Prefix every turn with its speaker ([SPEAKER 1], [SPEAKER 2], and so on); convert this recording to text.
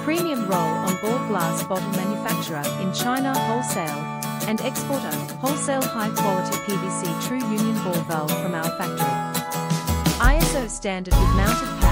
[SPEAKER 1] premium roll-on-ball glass bottle manufacturer in China. Wholesale and exporter wholesale high-quality PVC true union ball valve from our factory. ISO standard with mounted